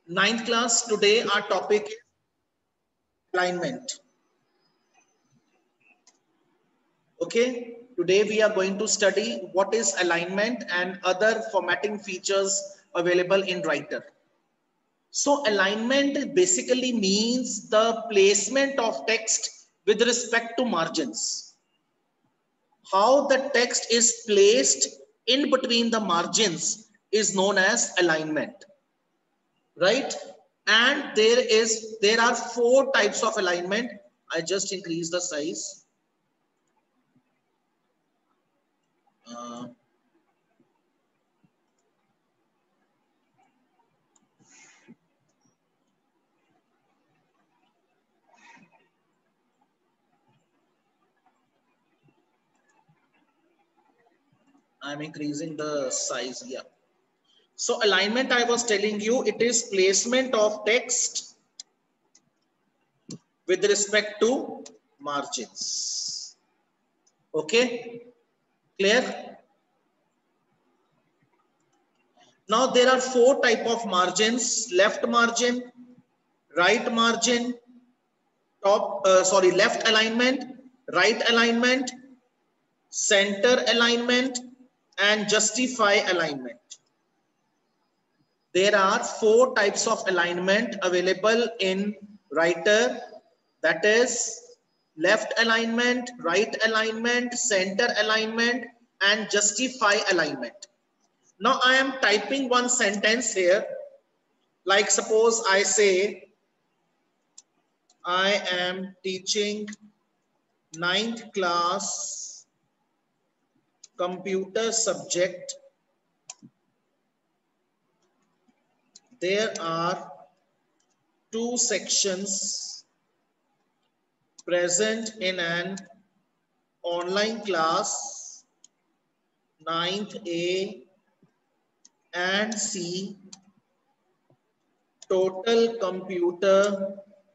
Ninth class, today our topic is alignment. Okay, today we are going to study what is alignment and other formatting features available in Writer. So alignment basically means the placement of text with respect to margins. How the text is placed in between the margins is known as alignment, right? And there are four types of alignment. I just increase the size. I'm increasing the size here. So alignment, I was telling you, it is placement of text with respect to margins. Okay, clear? Now there are four type of margins: left margin, right margin, left alignment, right alignment, center alignment, and justify alignment. There are four types of alignment available in Writer, that is left alignment, right alignment, center alignment, and justify alignment. Now I am typing one sentence here, like suppose I say I am teaching 9th class computer subject. There are two sections present in an online class, 9th A and C. Total computer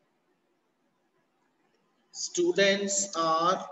students are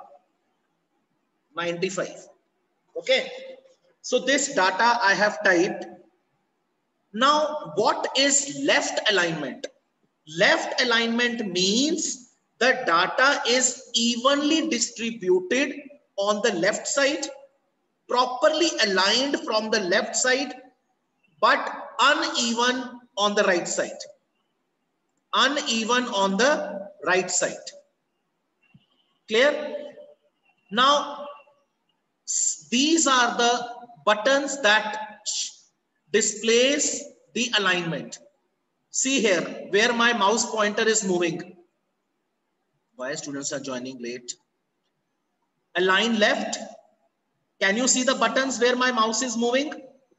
95. Okay, so this data I have typed. Now what is left alignment? Left alignment means the data is evenly distributed on the left side, properly aligned from the left side, but uneven on the right side. Uneven on the right side. Clear? Now, these are the buttons that displays the alignment. See here where my mouse pointer is moving. Why students are joining late? Align left. Can you see the buttons where my mouse is moving?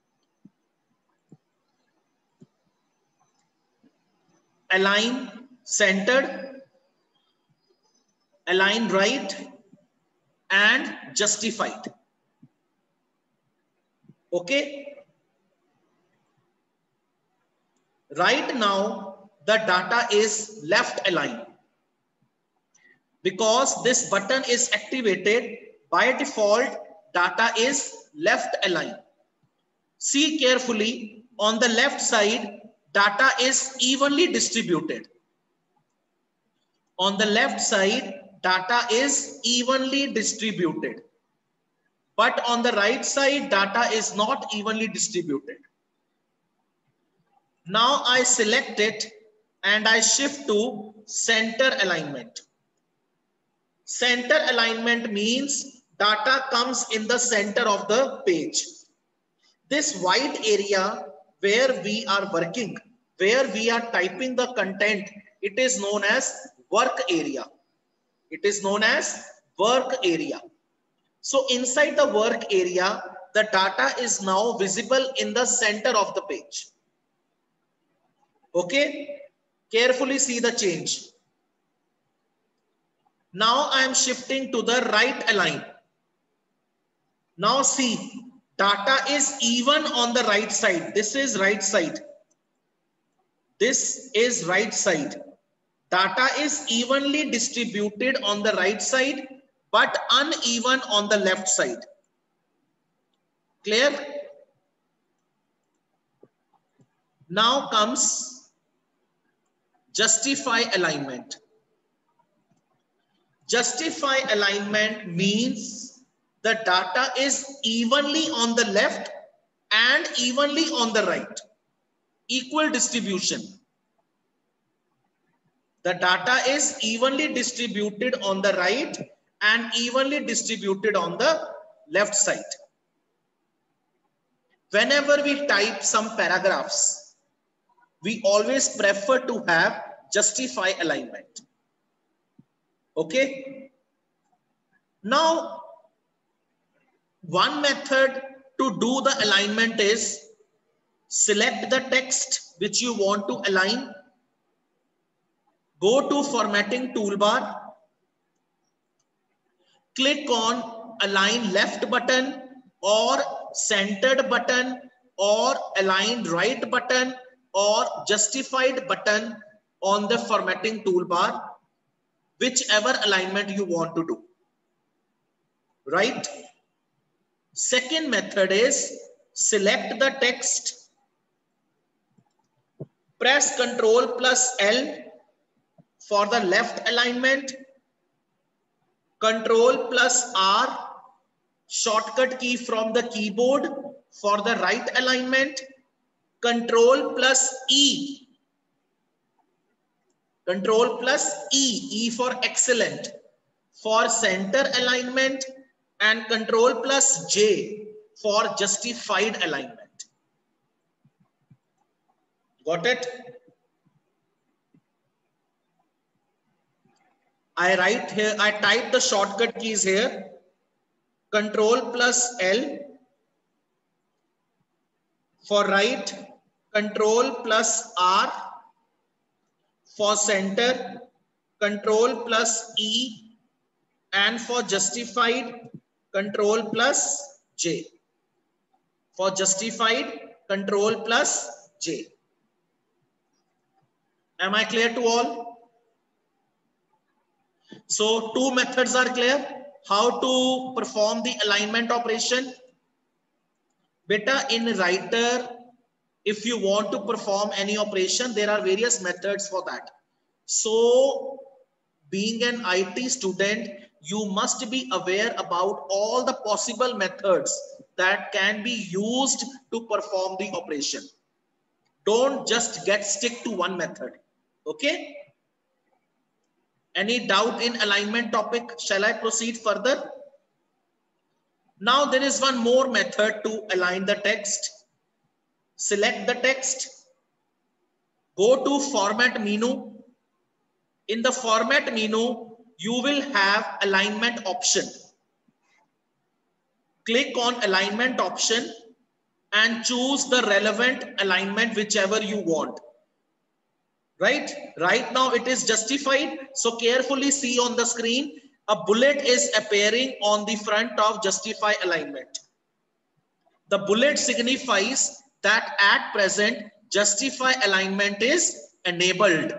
Align centered, align right, and justified. Okay. Right now, the data is left aligned. Because this button is activated, by default, data is left aligned. See carefully, on the left side, data is evenly distributed. On the left side, data is evenly distributed. But on the right side, data is not evenly distributed. Now I select it and I shift to center alignment. Center alignment means data comes in the center of the page. This white area where we are working, where we are typing the content, it is known as work area. It is known as work area. So inside the work area, the data is now visible in the center of the page. Okay, carefully see the change. Now I am shifting to the right align. Now see, data is even on the right side. This is right side. This is right side. Data is evenly distributed on the right side, but uneven on the left side. Clear? Now comes Justify alignment. Justify alignment means the data is evenly on the left and evenly on the right. Equal distribution. The data is evenly distributed on the right and evenly distributed on the left side. Whenever we type some paragraphs, we always prefer to have justify alignment. Okay. Now, one method to do the alignment is select the text which you want to align. Go to formatting toolbar. Click on align left button or centered button or aligned right button or justified button on the formatting toolbar, whichever alignment you want to do. Right? Second method is select the text, press Ctrl plus L for the left alignment, Ctrl plus R shortcut key from the keyboard for the right alignment, Ctrl plus E, Ctrl plus E for excellent for center alignment, and Ctrl plus J for justified alignment. Got it? I write here, I type the shortcut keys here. Ctrl plus L for right, Ctrl plus R for center, Ctrl plus E, and for justified, Ctrl plus J. For justified, Ctrl plus J. Am I clear to all? So two methods are clear. How to perform the alignment operation. Beta, in writer, if you want to perform any operation, there are various methods for that. So being an IT student, you must be aware about all the possible methods that can be used to perform the operation. Don't just stick to one method. Okay? Any doubt in alignment topic? Shall I proceed further? Now there is one more method to align the text. Select the text. Go to format menu. In the format menu, you will have alignment option. Click on alignment option and choose the relevant alignment whichever you want. Right now it is justified. So carefully see on the screen, a bullet is appearing on the front of justify alignment. The bullet signifies that at present justify alignment is enabled.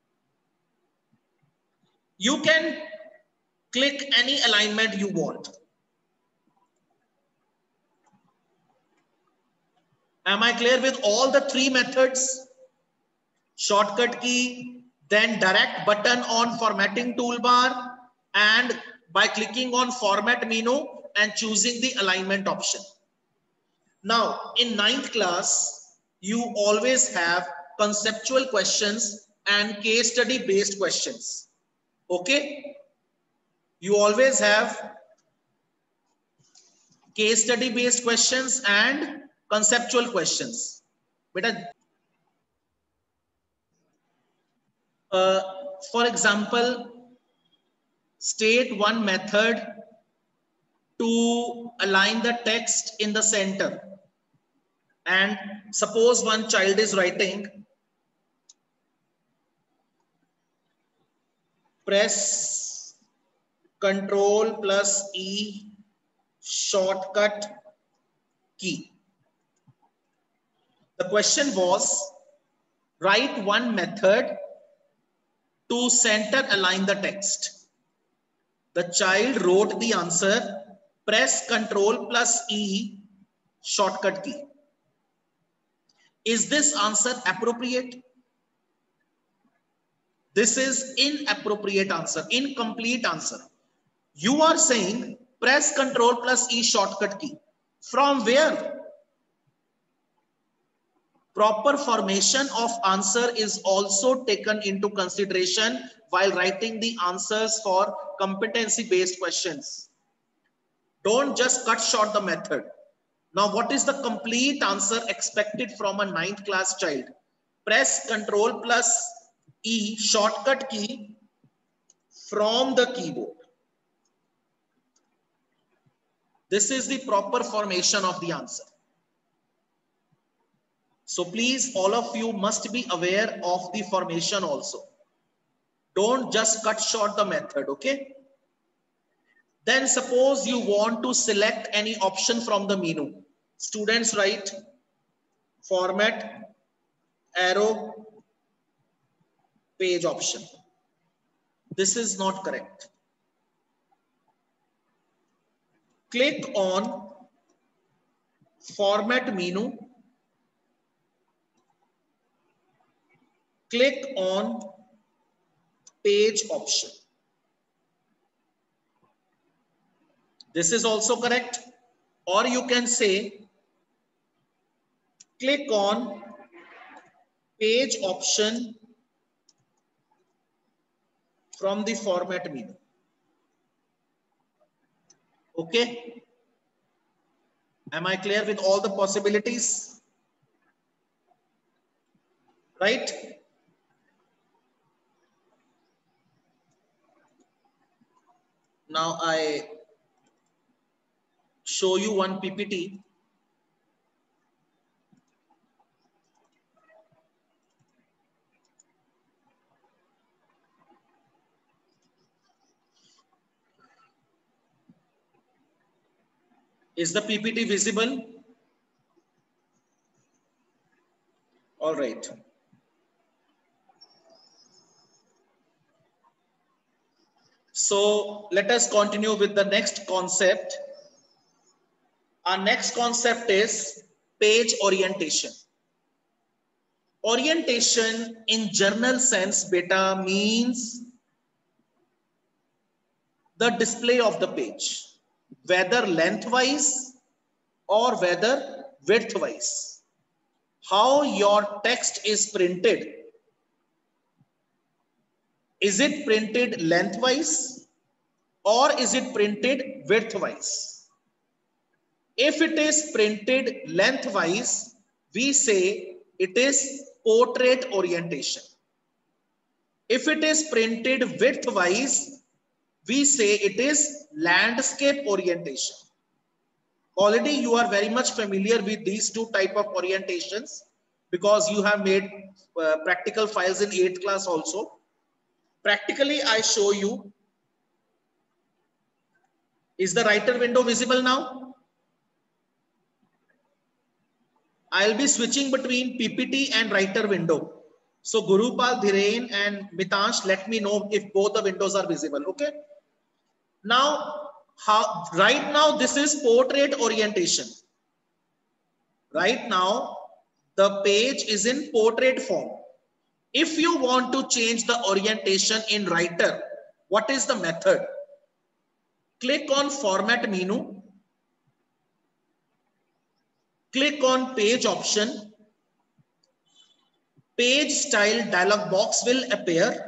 You can click any alignment you want. Am I clear with all the three methods? Shortcut key, then direct button on formatting toolbar, and by clicking on format menu and choosing the alignment option. Now in 9th class, you always have conceptual questions and case study based questions. Okay? You always have case study based questions and conceptual questions. For example, state one method to align the text in the center. And suppose one child is writing, press Ctrl plus E shortcut key. The question was, write one method to center align the text. The child wrote the answer, press Ctrl plus E shortcut key. Is this answer appropriate? This is inappropriate answer, incomplete answer. You are saying press Ctrl plus E shortcut key. From where? Proper formation of answer is also taken into consideration while writing the answers for competency-based questions. Don't just cut short the method. Now, what is the complete answer expected from a 9th class child? Press Ctrl plus E shortcut key from the keyboard. This is the proper formation of the answer. So please, all of you must be aware of the formation also. Don't just cut short the method, okay? Then suppose you want to select any option from the menu. Students write format, arrow, page option. This is not correct. Click on format menu. Click on page option. This is also correct. Or you can say, click on page option from the format menu. Okay. Am I clear with all the possibilities? Right? Now I show you one PPT. Is the PPT visible? All right. So let us continue with the next concept. Our next concept is page orientation. Orientation in general sense, beta, means the display of the page, whether lengthwise or whether widthwise. How your text is printed. Is it printed lengthwise or is it printed widthwise? If it is printed lengthwise, we say it is portrait orientation. If it is printed widthwise, we say it is landscape orientation. Already you are very much familiar with these two types of orientations because you have made practical files in 8th class also. Practically, I show you. Is the writer window visible now? I'll be switching between PPT and writer window. So Gurupal, Dhiren and Mitansh, let me know if both the windows are visible. Okay. Now, right now, this is portrait orientation. Right now, the page is in portrait form. If you want to change the orientation in writer, what is the method? Click on format menu. Click on page option. Page style dialog box will appear.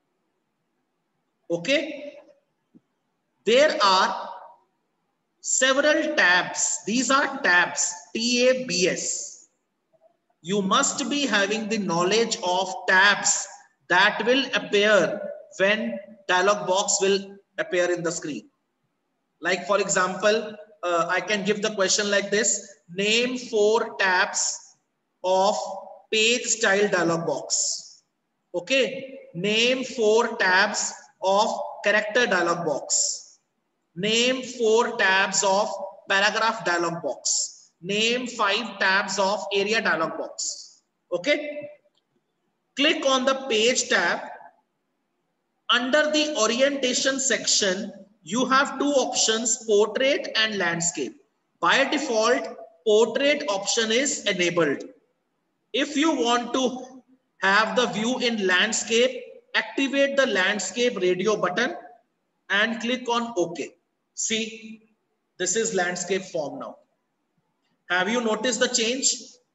Okay. There are several tabs. These are tabs, T-A-B-S. You must be having the knowledge of tabs that will appear when dialog box will appear in the screen. Like for example, I can give the question like this. Name 4 tabs of page style dialog box. Okay. Name 4 tabs of character dialog box. Name 4 tabs of paragraph dialog box. Name 5 tabs of area dialog box. Okay. Click on the page tab. Under the orientation section, you have 2 options, portrait and landscape. By default, portrait option is enabled. If you want to have the view in landscape, activate the landscape radio button and click on OK. See, this is landscape form now. Have you noticed the change?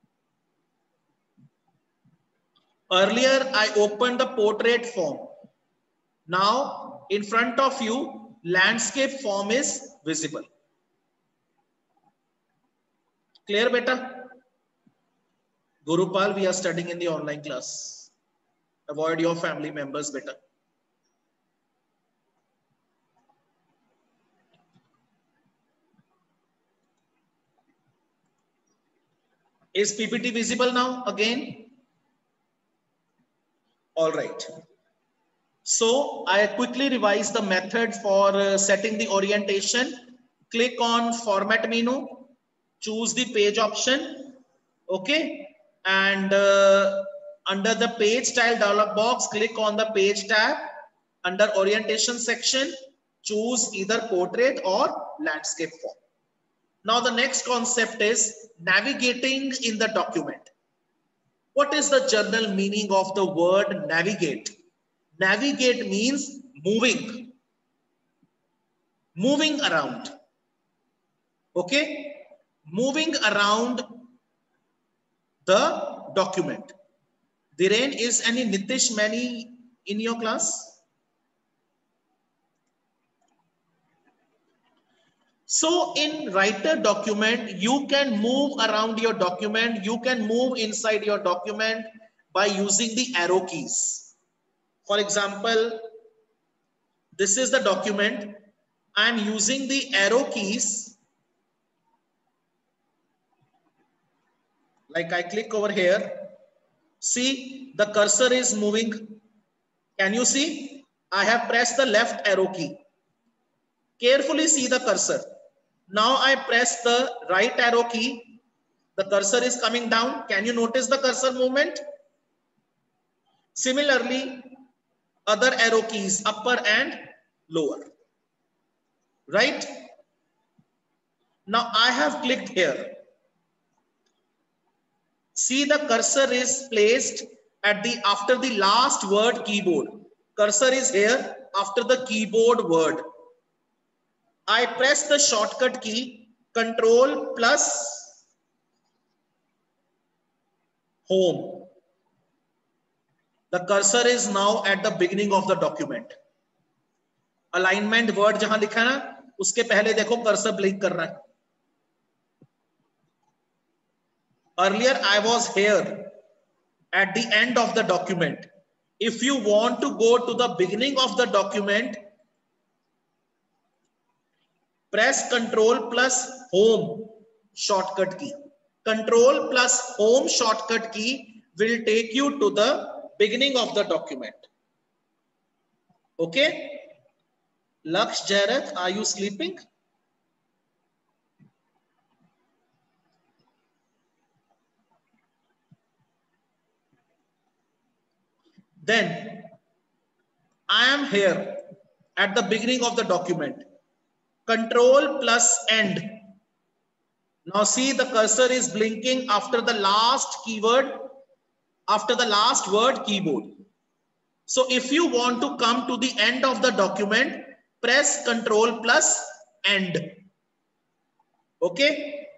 Earlier, I opened the portrait form. Now, in front of you, landscape form is visible. Clear, beta? Gurupal, we are studying in the online class. Avoid your family members, beta. Is PPT visible now again? All right. So I quickly revise the method for setting the orientation. Click on format menu, choose the page option. Okay. And under the page style dialog box, click on the page tab. Under orientation section, choose either portrait or landscape form. Now the next concept is navigating in the document. What is the general meaning of the word navigate? Navigate means moving around. Okay, moving around the document. Dhiren, is any Nitish Mani in your class? So in writer document, you can move around your document. You can move inside your document by using the arrow keys. For example, this is the document. I'm using the arrow keys. Like I click over here. See, the cursor is moving. Can you see? I have pressed the left arrow key. Carefully see the cursor. Now I press the right arrow key. The cursor is coming down. Can you notice the cursor movement? Similarly, other arrow keys, upper and lower. Right? Now I have clicked here. See, the cursor is placed at the after the last word keyboard. Cursor is here after the keyboard word. I press the shortcut key Control plus Home. The cursor is now at the beginning of the document. Alignment word जहां लिखा है ना, उसके पहले देखो cursor blink कर रहा है. Earlier I was here at the end of the document. If you want to go to the beginning of the document, press Control plus Home shortcut key. Control plus Home shortcut key will take you to the beginning of the document. Okay? Laksh Jairat, are you sleeping? Then I am here at the beginning of the document. Control plus End. Now see, the cursor is blinking after the last keyword, after the last word keyboard. So if you want to come to the end of the document, press Control plus End. Okay.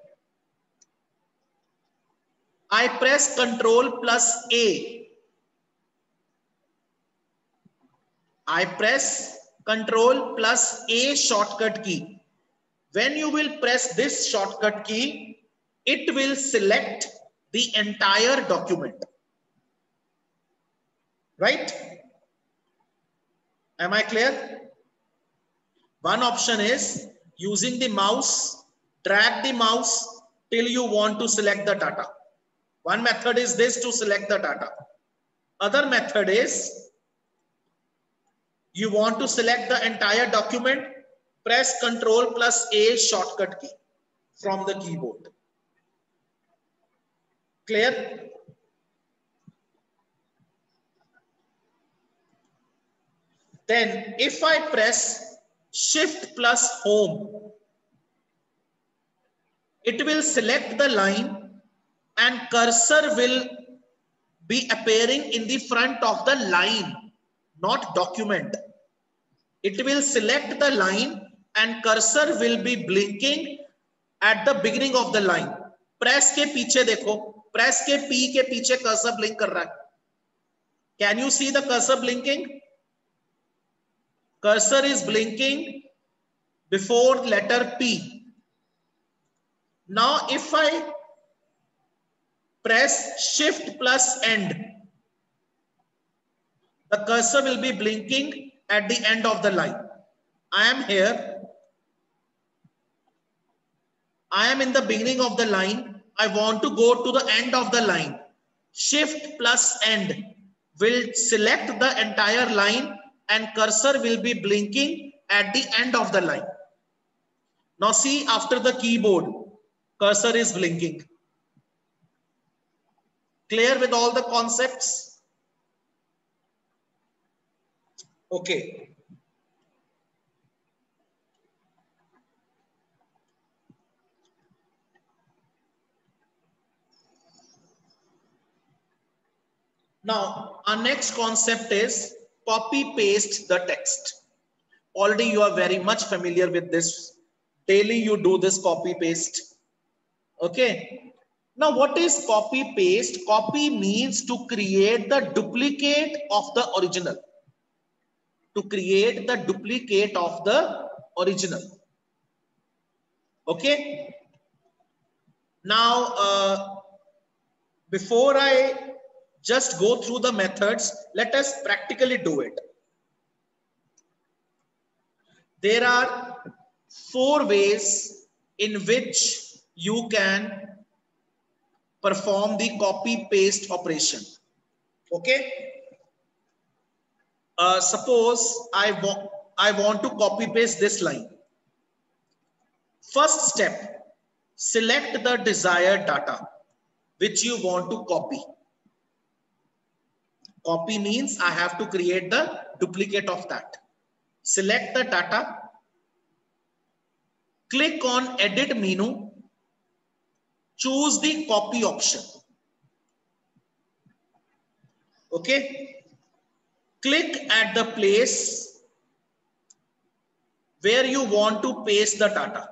I press Control plus A. I press Control plus A shortcut key. When you will press this shortcut key, it will select the entire document. Right? Am I clear? One option is using the mouse, drag the mouse till you want to select the data. One method is this, to select the data. Other method is you want to select the entire document, press Control plus A shortcut key from the keyboard. Clear? Then if I press Shift plus Home, it will select the line and cursor will be appearing in the front of the line, not document. It will select the line and cursor will be blinking at the beginning of the line. Press के पीछे देखो, press के P के पीछे cursor blink कर रहा है. Can you see the cursor blinking? Cursor is blinking before letter P. Now if I press shift plus end, the cursor will be blinking at the end of the line. I am here. I am in the beginning of the line. I want to go to the end of the line. Shift plus end will select the entire line and cursor will be blinking at the end of the line. Now see, after the keyboard, cursor is blinking. Clear with all the concepts? Okay. Now, our next concept is copy paste the text. Already you are very much familiar with this. Daily you do this copy paste. Okay. Now, what is copy paste? Copy means to create the duplicate of the original. To create the duplicate of the original. Okay. Now, before I just go through the methods, let us practically do it. There are 4 ways in which you can perform the copy paste operation. Okay. Suppose I want to copy paste this line. First step, select the desired data which you want to copy. Copy means I have to create the duplicate of that. Select the data. Click on edit menu. Choose the copy option. Okay. Click at the place where you want to paste the data.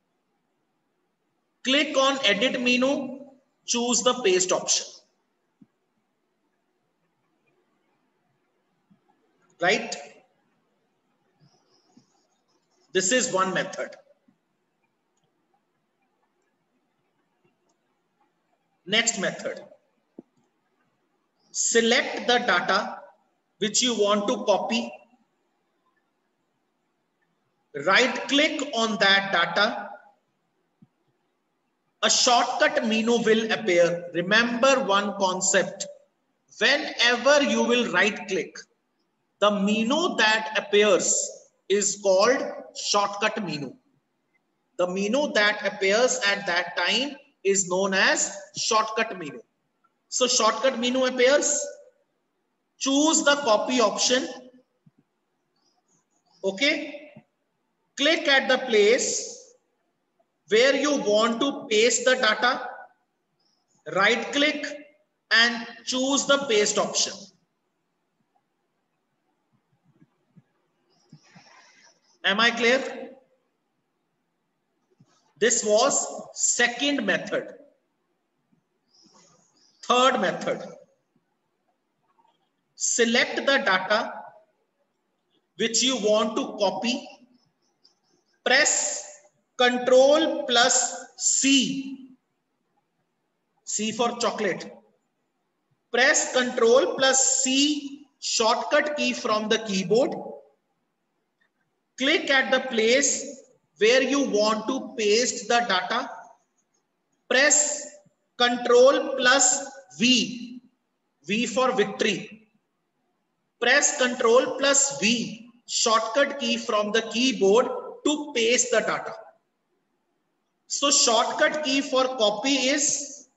Click on edit menu. Choose the paste option. Right? This is one method. Next method. Select the data which you want to copy. Right click on that data. A shortcut menu will appear. Remember one concept. Whenever you will right click, the menu that appears is called shortcut menu. The menu that appears at that time is known as shortcut menu. So shortcut menu appears. Choose the copy option. Okay. Click at the place where you want to paste the data. Right click and choose the paste option. Am I clear? This was second method. Third method. Select the data which you want to copy. Press Ctrl plus C. C for chocolate. Press Ctrl plus C shortcut key from the keyboard. Click at the place where you want to paste the data. Press Ctrl plus V. V for victory. Press Ctrl plus V shortcut key from the keyboard to paste the data. So shortcut key for copy is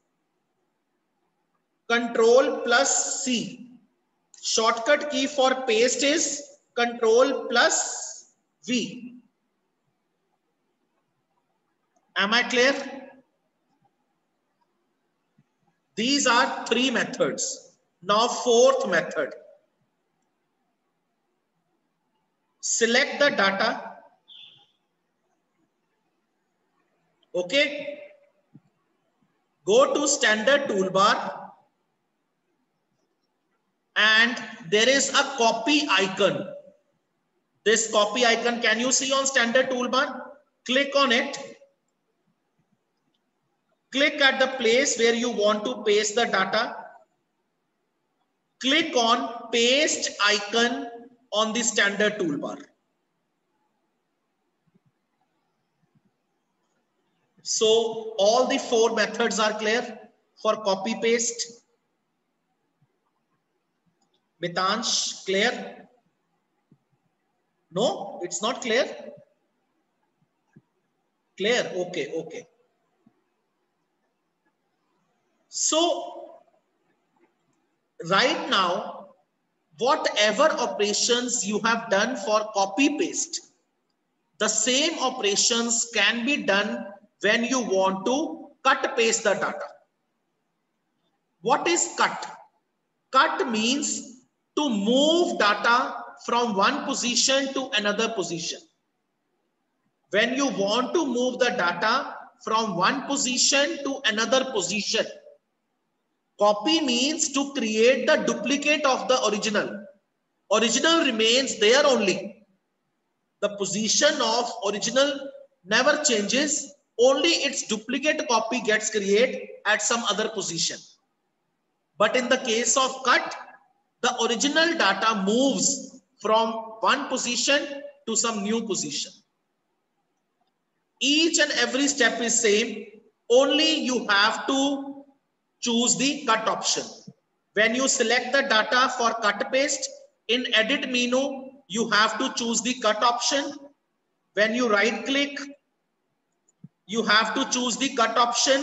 Ctrl plus C. Shortcut key for paste is Ctrl plus V. Am I clear? These are 3 methods. Now fourth method. select the data. Okay. Go to standard toolbar and there is a copy icon. This copy icon, can you see on standard toolbar? Click on it. Click at the place where you want to paste the data. Click on paste icon on the standard toolbar. So all the 4 methods are clear for copy paste. Mitansh, clear? No, it's not clear. Clear? Okay, okay. So right now, whatever operations you have done for copy paste, the same operations can be done when you want to cut paste the data. What is cut? Cut means to move data from one position to another position. When you want to move the data from one position to another position, copy means to create the duplicate of the original. Original remains there only. The position of original never changes. Only its duplicate copy gets created at some other position. But in the case of cut, the original data moves from one position to some new position. Each and every step is same. Only you have to choose the cut option. When you select the data for cut paste, in edit menu, you have to choose the cut option. When you right click, you have to choose the cut option.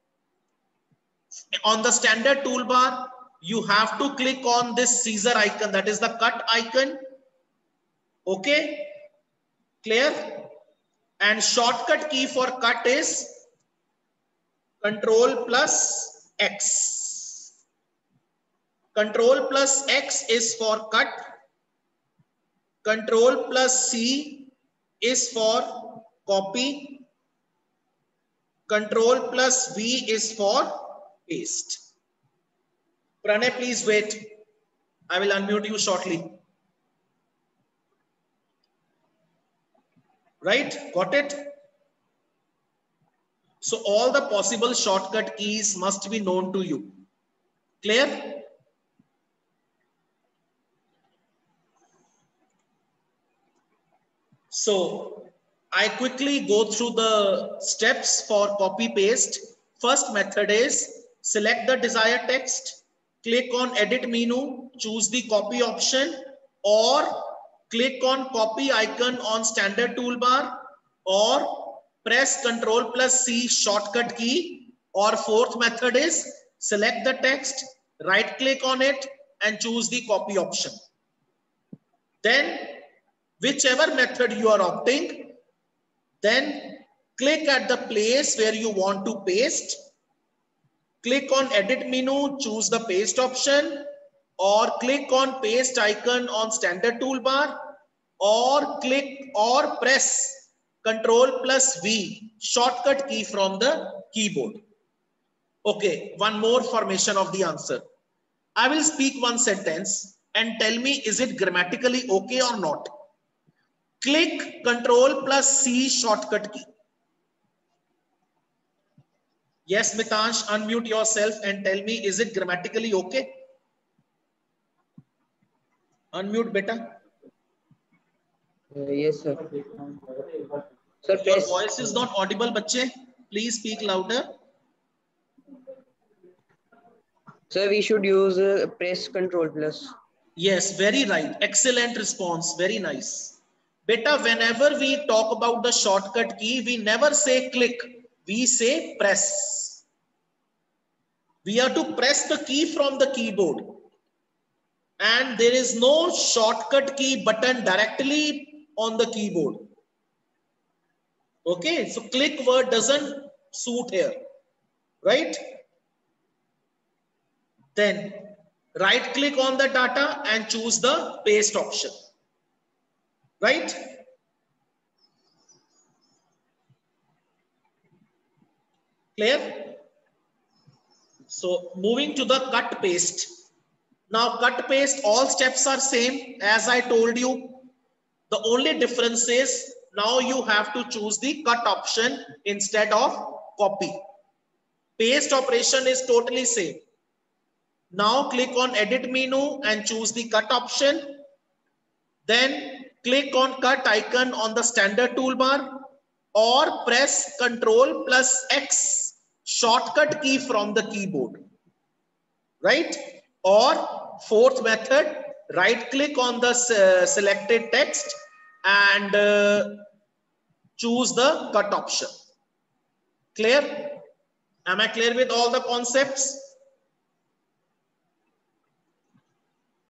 On the standard toolbar, you have to click on this scissor icon, that is the cut icon. Okay, clear? And shortcut key for cut is Control plus X. Control plus X is for cut. Control plus C is for copy. Control plus V is for paste. Pranay, please wait. I will unmute you shortly. Right? Got it? So all the possible shortcut keys must be known to you. Clear? So I quickly go through the steps for copy paste. First method is select the desired text, click on edit menu, choose the copy option, or click on copy icon on standard toolbar, or press Ctrl plus C shortcut key, or fourth method is select the text, right click on it and choose the copy option. Then whichever method you are opting, then click at the place where you want to paste. Click on edit menu, choose the paste option, or click on paste icon on standard toolbar, or click or press Ctrl plus V shortcut key from the keyboard. Okay, one more formation of the answer. I will speak one sentence and tell me is it grammatically okay or not. Click Ctrl plus C shortcut key. Yes, Mitansh, unmute yourself and tell me, is it grammatically okay? Unmute, beta. Yes, sir. Sir, Your voice is not audible, bache. Please speak louder. Sir, we should use press Control plus. Yes, very right. Excellent response. Very nice. Beta, whenever we talk about the shortcut key, we never say click. We say press. We have to press the key from the keyboard. And there is no shortcut key button directly on the keyboard. Okay, so click word doesn't suit here, right? Then right click on the data and choose the paste option. right? Clear? So moving to the cut paste. Now cut paste, all steps are same as I told you. The only difference is now you have to choose the cut option instead of copy. Paste operation is totally same. Now click on edit menu and choose the cut option. Then click on cut icon on the standard toolbar or press Ctrl plus X shortcut key from the keyboard, right? Or fourth method, right click on the selected text and choose the cut option. Clear? Am I clear with all the concepts?